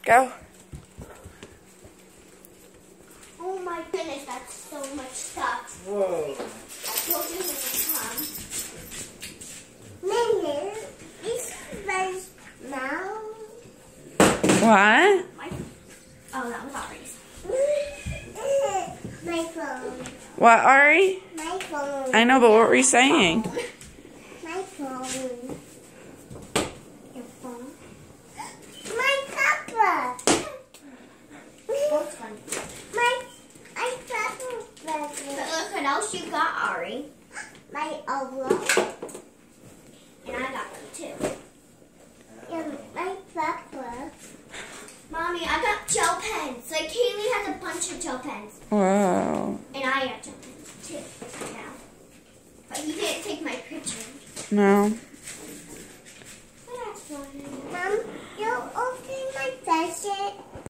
Go. Oh my goodness, that's so much stuff. Whoa. I told you this would come. Minnie, this was now. What? Oh, that was Ari's. My phone. What, Ari? My phone. I know, but what were you saying? My phone. Your phone. My papa. Both fun. My papa. But look what else you got, Ari. My envelope. And I got them too. And my papa. Mommy, I got gel pens. Like Kaylee has a bunch of gel pens. Whoa. And I got gel pens too now. But you didn't take my picture. No.